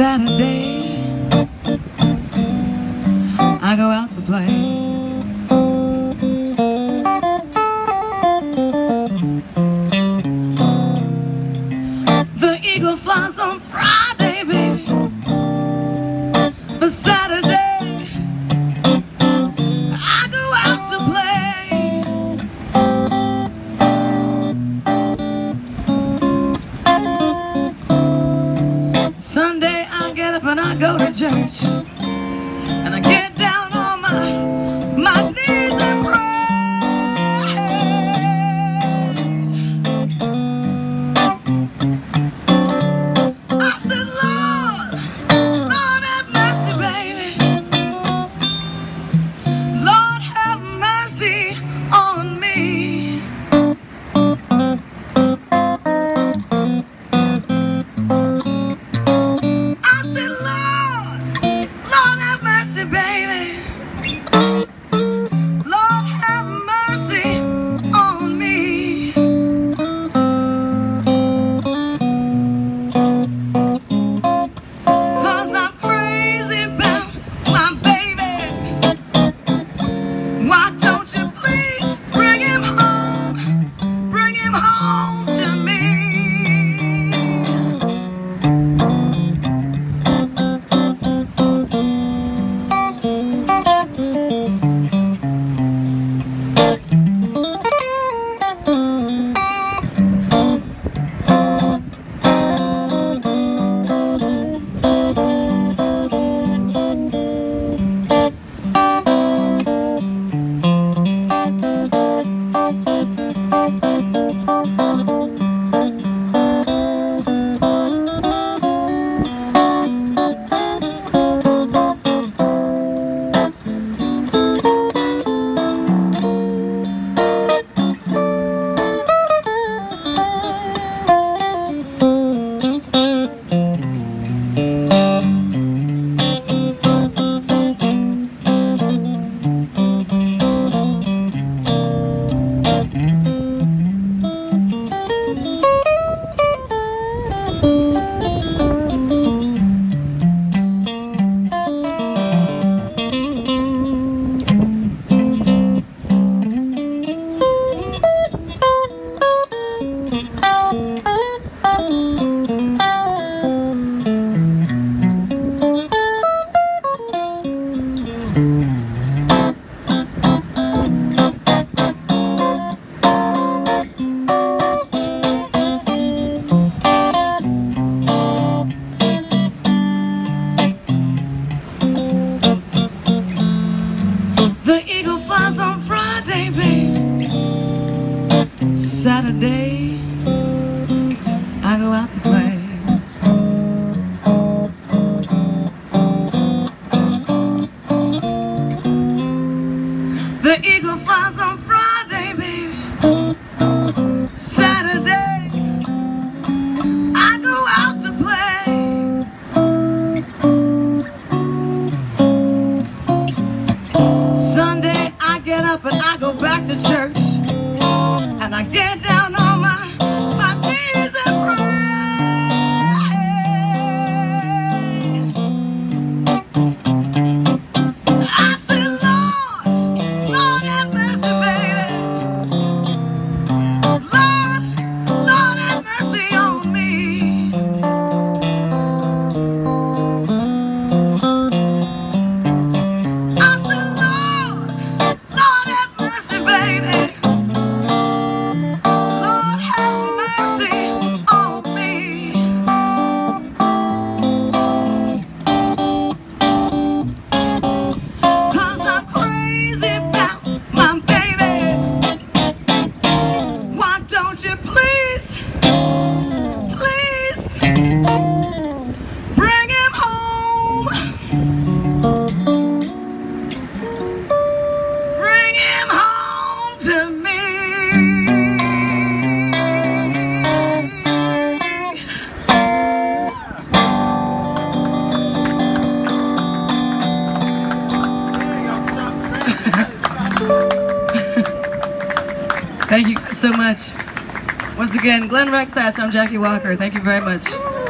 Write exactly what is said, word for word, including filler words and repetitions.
Saturday, I go out to play. The eagle flies on Friday, baby. For Saturday, I go out to play. Sunday, I get up and I go to church, and I get down on my my knees and pray. I said, Lord, Lord have mercy, baby. Lord have mercy on me. I said, Lord, Lord have mercy, baby. Lord have mercy on me. Cause I'm crazy about my baby. Why don't you please bring him home? Bring him home to me. The eagle flies on Friday, baby. Saturday, I go out to play. The eagle flies on Friday, baby. Saturday, I go out to play. Sunday, I get up and I go back to church, and I get down on my, my knees and pray. I said, Lord, Lord have mercy, baby. Lord, Lord have mercy on me. I said, Lord, Lord have mercy, baby. Lord have mercy on me. Cause I'm crazy about my baby. Why don't you please, please bring him home? Bring him home to me. Thank you so much. Once again, Glenn Rex Thatch, I'm Jackie Walker. Thank you very much.